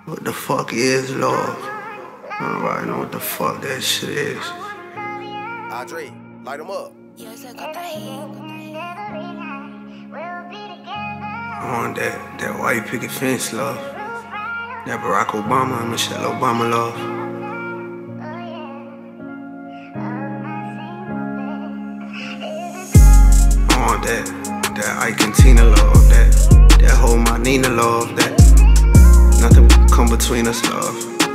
What the fuck is love? Nobody know what the fuck that shit is. Andre, light them up. I want that white picket fence love. That Barack Obama and Michelle Obama love. I want that Ike and Tina love. That whole my Nina love. That nothing come between us love.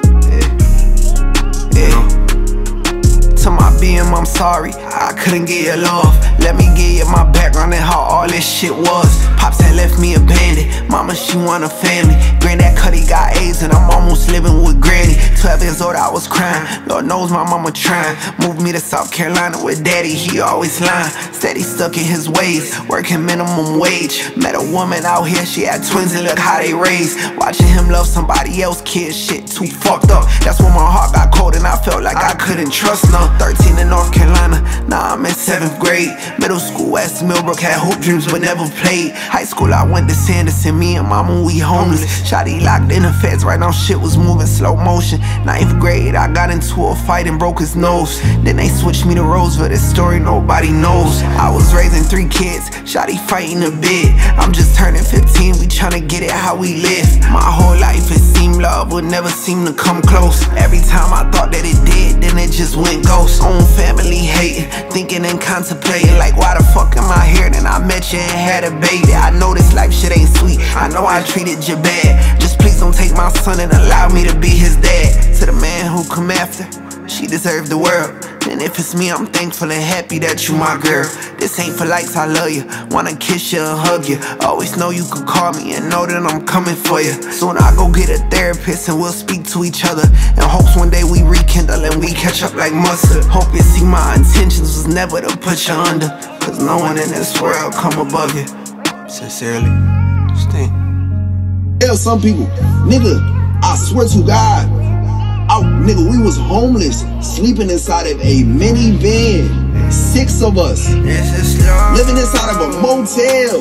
Yeah. To my BM, I'm sorry, I couldn't get your love. Let me give you my background and how all this shit was. Pops had left me abandoned, mama she want a family. Granddad Cutty got AIDS and I'm almost living with Granny. 12 years old I was crying, Lord knows my mama trying. Moved me to South Carolina with daddy, he always lying. Steady stuck in his ways, working minimum wage. Met a woman out here, she had twins and look how they raised. Watching him love somebody else, kids shit too fucked up. That's when my heart got cold and I felt like I couldn't trust none. 13 in North Carolina, now I'm in 7th grade. Middle school, West Millbrook, had hope dreams but never played. High school, I went to Sanderson, me and mama, we homeless. Shotty locked in the feds, right now shit was moving slow motion. 9th grade, I got into a fight and broke his nose. Then they switched me to Roseville, this story nobody knows. I was raising 3 kids, Shotty fighting a bit. I'm just turning 15, we tryna get it how we live. My whole life it seemed love would never seem to come close. Every time I thought that it did, then it just went ghost. Own family hating, thinking and contemplating like why the fuck am I here? Then I met you and had a baby. I know this life shit ain't sweet, I know I treated you bad. Just please don't take my son and allow me to be his dad. To the man who come after, she deserved the world. And if it's me, I'm thankful and happy that you my girl. This ain't for likes, I love you, wanna kiss you and hug you. Always know you could call me and know that I'm coming for you. Soon I go get a therapist and we'll speak to each other. In hopes one day we rekindle and we catch up like mustard. Hope you see my intentions was never to put you under, cause no one in this world come above you. Sincerely, Sting. Tell some people, nigga, I swear to God, nigga, we was homeless, sleeping inside of a minivan. 6 of us, living inside of a motel.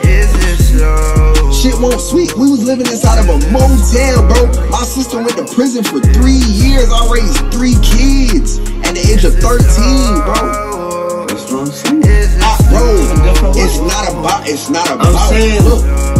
Shit won't sweet. We was living inside of a motel, bro. My sister went to prison for 3 years. I raised 3 kids at the age of 13, bro. That's what I'm saying. Bro, it's not about. Look.